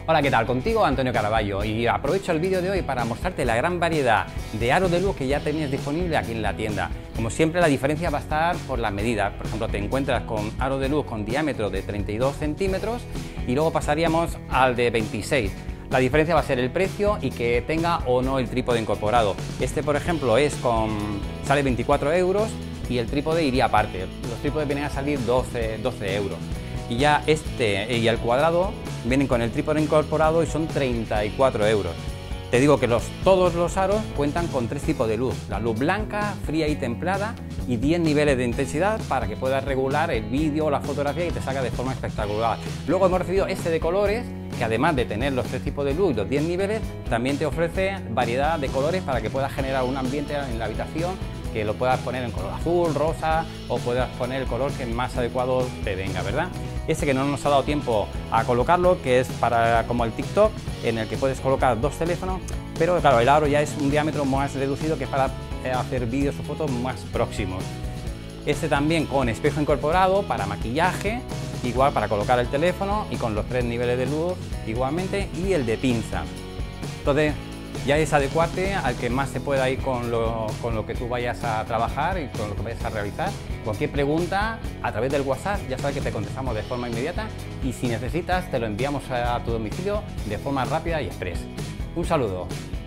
Hola, ¿qué tal? Contigo Antonio Caraballo, y aprovecho el vídeo de hoy para mostrarte la gran variedad de aros de luz que ya tenías disponible aquí en la tienda. Como siempre, la diferencia va a estar por las medidas. Por ejemplo, te encuentras con aros de luz con diámetro de 32 centímetros y luego pasaríamos al de 26. La diferencia va a ser el precio y que tenga o no el trípode incorporado. Este, por ejemplo, sale 24 euros y el trípode iría aparte. Los trípodes vienen a salir 12 euros. Y ya este y el cuadrado vienen con el trípode incorporado y son 34 euros. Te digo que todos los aros cuentan con tres tipos de luz: la luz blanca, fría y templada, y 10 niveles de intensidad para que puedas regular el vídeo o la fotografía y te salga de forma espectacular. Luego hemos recibido este de colores, que además de tener los tres tipos de luz y los 10 niveles, también te ofrece variedad de colores para que puedas generar un ambiente en la habitación, que lo puedas poner en color azul, rosa, o puedas poner el color que más adecuado te venga, ¿verdad? Este que no nos ha dado tiempo a colocarlo, que es para como el TikTok, en el que puedes colocar dos teléfonos, pero claro, el aro ya es un diámetro más reducido, que es para hacer vídeos o fotos más próximos. Este también con espejo incorporado para maquillaje, igual para colocar el teléfono, y con los tres niveles de luz igualmente, y el de pinza. Entonces ya es adecuarte al que más se pueda ir con lo que tú vayas a trabajar y con lo que vayas a realizar. Cualquier pregunta a través del WhatsApp, ya sabes que te contestamos de forma inmediata, y si necesitas te lo enviamos a tu domicilio de forma rápida y express. Un saludo.